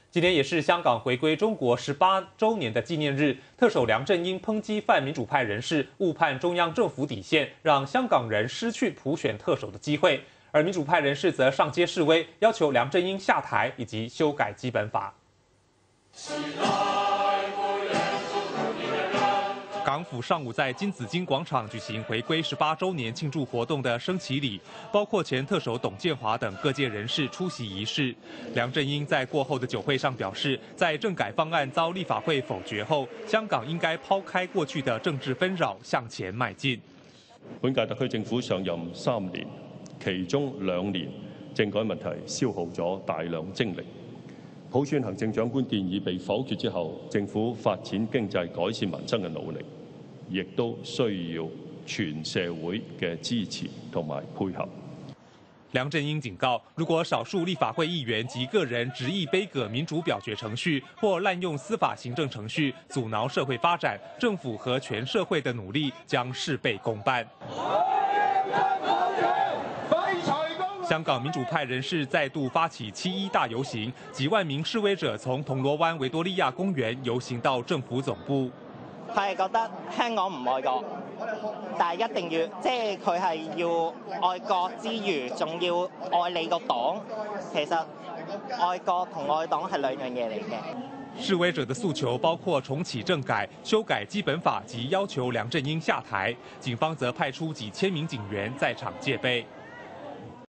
今天也是香港回归中国18周年的纪念日，特首梁振英抨击泛民主派人士误判中央政府底线，让香港人失去普选特首的机会。而民主派人士则上街示威，要求梁振英下台以及修改基本法。港府上午在金紫荆广场举行回归18周年庆祝活动的升旗礼，包括前特首董建华等各界人士出席仪式。梁振英在过后的酒会上表示，在政改方案遭立法会否決後，香港應該拋開過去的政治紛擾，向前邁進。 本屆特區政府上任3年，其中2年政改問題消耗咗大量精力。普選行政長官建議被否決之後，政府發展經濟、改善民生嘅努力，亦都需要全社會嘅支持同埋配合。 梁振英警告，如果少數立法會議員及個人執意杯葛民主表決程序，或濫用司法行政程序阻撓社會發展，政府和全社會的努力將事倍功半。香港民主派人士再度發起7·1大遊行，幾萬名示威者從銅鑼灣維多利亞公園遊行到政府總部。 佢係覺得香港唔愛國，但係一定要，即係佢係要愛國之餘，仲要愛你個黨。其實愛國同愛黨係兩樣嘢嚟嘅。 示威者的訴求包括重啟政改、修改基本法及要求梁振英下台。警方則派出幾千名警員在場戒備。